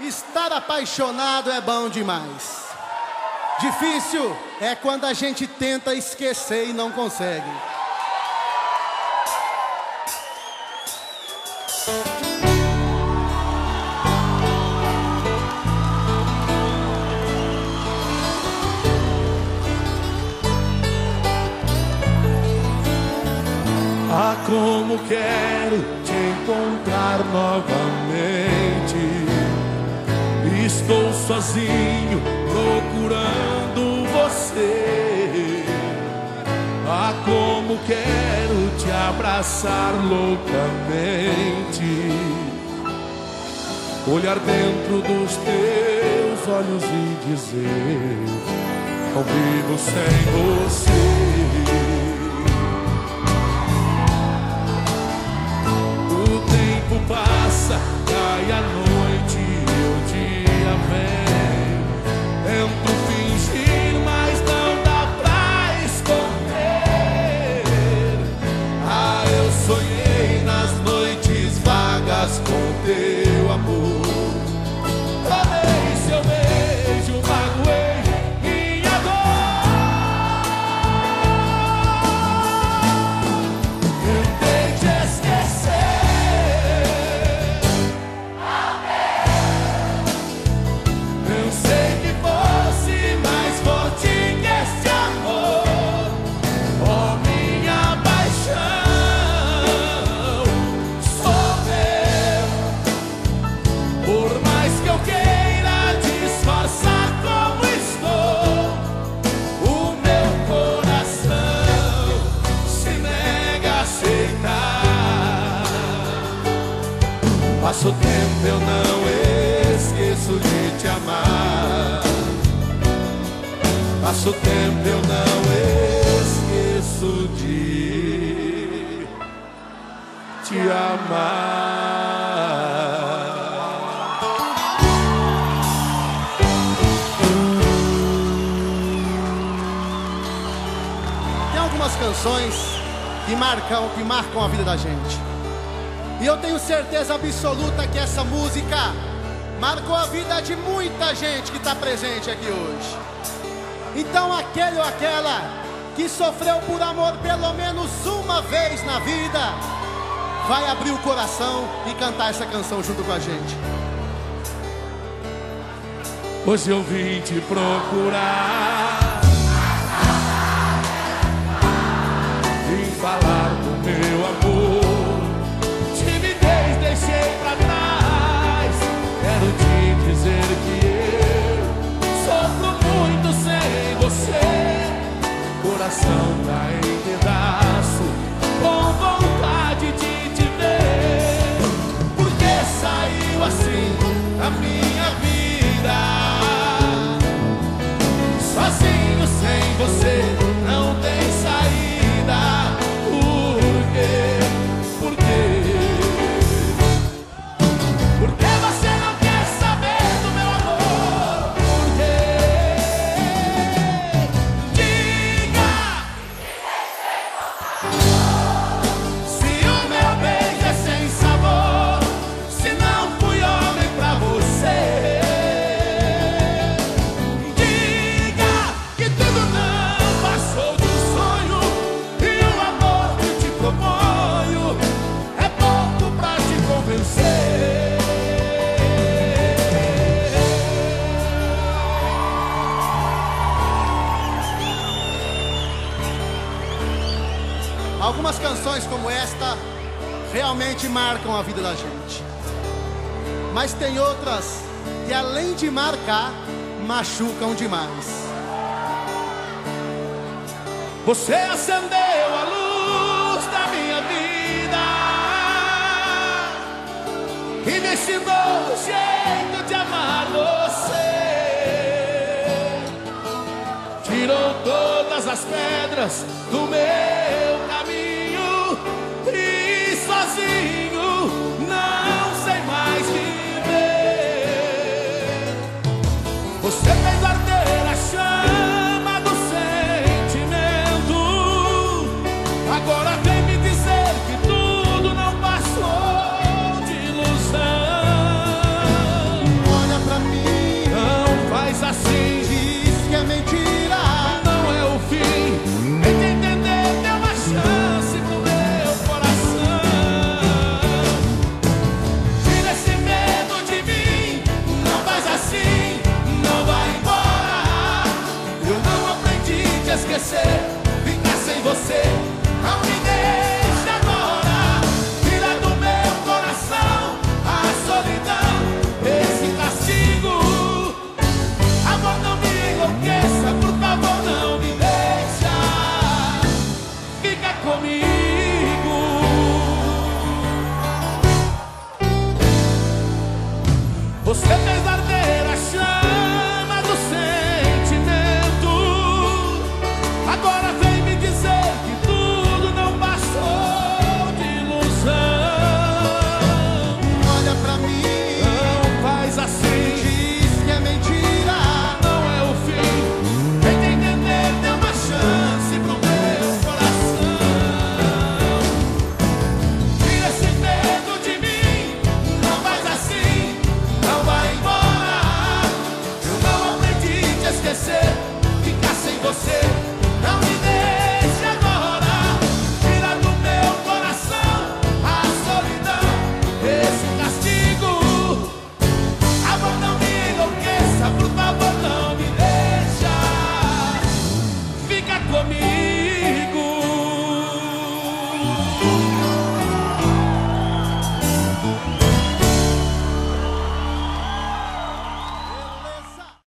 Estar apaixonado é bom demais. Difícil é quando a gente tenta esquecer e não consegue. Ah, como quero te encontrar novamente. Estou sozinho procurando você. Ah, como quero te abraçar loucamente. Olhar dentro dos teus olhos e dizer: não vivo sem você. Passa, cai a noite e o dia vem. Tento fingir, mas não dá pra esconder. Ah, eu sonhei nas noites vagas com teu amor. Tomei seu beijo, magoei minha dor. Tentei te esquecer. Passa o tempo, eu não esqueço de te amar. Passa o tempo, eu não esqueço de te amar. Tem algumas canções que marcam a vida da gente. E eu tenho certeza absoluta que essa música marcou a vida de muita gente que está presente aqui hoje. Então aquele ou aquela que sofreu por amor pelo menos uma vez na vida, vai abrir o coração e cantar essa canção junto com a gente. Hoje eu vim te procurar, vim falar do meu amor. Deixei pra trás, quero te dizer que eu sofro muito sem você. Coração tá em pedaço, com vontade de te ver. Porque saiu assim da minha vida, sozinho sem você, não tem saída. Por quê? Por quê? Porque você não quer saber do meu amor? Por quê? Diga! Se o meu beijo é sem sabor, se não fui homem pra você. Diga que tudo não passou de um sonho, e o amor que te proponho é pouco pra te convencer. Algumas canções como esta realmente marcam a vida da gente. Mas tem outras que, além de marcar, machucam demais. Você acendeu a luz da minha vida e me ensinou o jeito de amar você. Tirou todas as pedras do meu caminho e sozinho não sei mais viver. Você fez arder a chama do sentimento. Agora vem me dizer que tudo não passou de ilusão. Olha Você fez arder